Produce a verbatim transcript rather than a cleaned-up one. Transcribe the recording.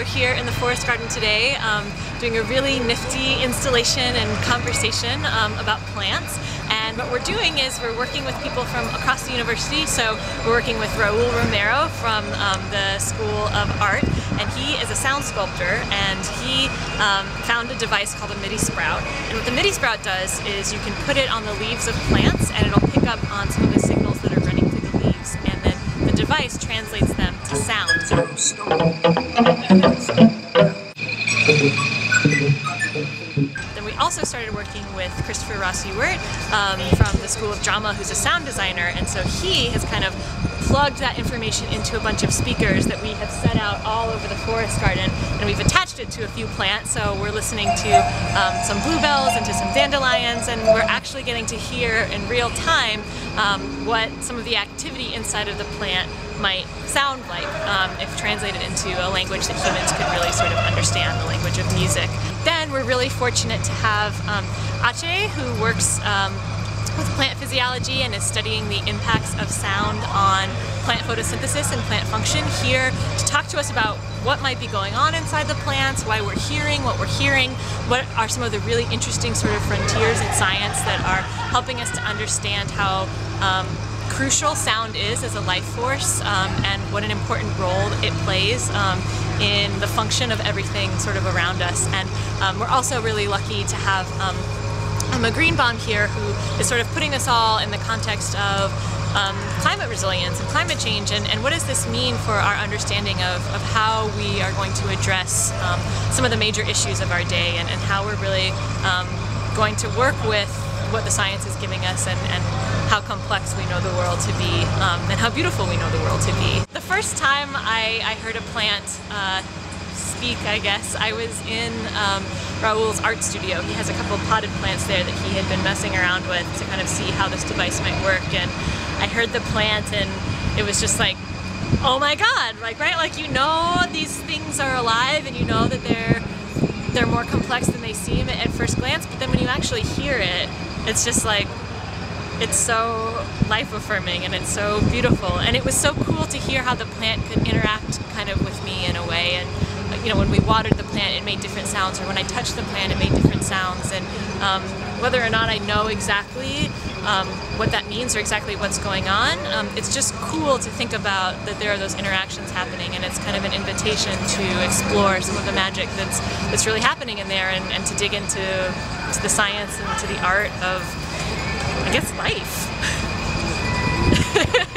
here in the Forest Garden today um, doing a really nifty installation and conversation um, about plants. And what we're doing is we're working with people from across the university. So we're working with Raul Romero from um, the School of Art, and he is a sound sculptor, and he um, found a device called a MIDI sprout. And what the MIDI sprout does is you can put it on the leaves of plants and it'll pick up on some of the signals that are running through the leaves, and then the device translates them to sound. Then we also started working with Christopher Ross-Ewart um, from the School of Drama, who's a sound designer, and so he has kind of plugged that information into a bunch of speakers that we have set out all over the Forest Garden, and we've attached it to a few plants. So we're listening to um, some bluebells and to some dandelions, and we're actually getting to hear in real time um, what some of the activity inside of the plant might sound like um, if translated into a language that humans could really sort of understand, the language of music. Then we're really fortunate to have um, Ache, who works um, with plant physiology and is studying the impacts of sound on plant photosynthesis and plant function, here to talk to us about what might be going on inside the plants, why we're hearing what we're hearing, what are some of the really interesting sort of frontiers in science that are helping us to understand how um, crucial sound is as a life force, um, and what an important role it plays um, in the function of everything sort of around us. And um, we're also really lucky to have um, a Greenbaum here, who is sort of putting this all in the context of um, climate resilience and climate change, and, and what does this mean for our understanding of, of how we are going to address um, some of the major issues of our day, and, and how we're really um, going to work with what the science is giving us, and, and how complex we know the world to be, um, and how beautiful we know the world to be. The first time I, I heard a plant uh, speak, I guess, I was in um, Raul's art studio. He has a couple of potted plants there that he had been messing around with to kind of see how this device might work, and I heard the plant and it was just like, oh my god, like, right? Like, you know these things are alive and you know that they're they're more complex than they seem at first glance, but then when you actually hear it, it's just like, it's so life-affirming and it's so beautiful. And it was so cool to hear how the plant could interact kind of with me in a way. And you know, when we watered the plant, it made different sounds, or when I touched the plant, it made different sounds. And um, whether or not I know exactly um, what that means or exactly what's going on, um, it's just cool to think about that there are those interactions happening, and it's kind of an invitation to explore some of the magic that's that's really happening in there, and, and to dig into to the science and to the art of, I guess, life.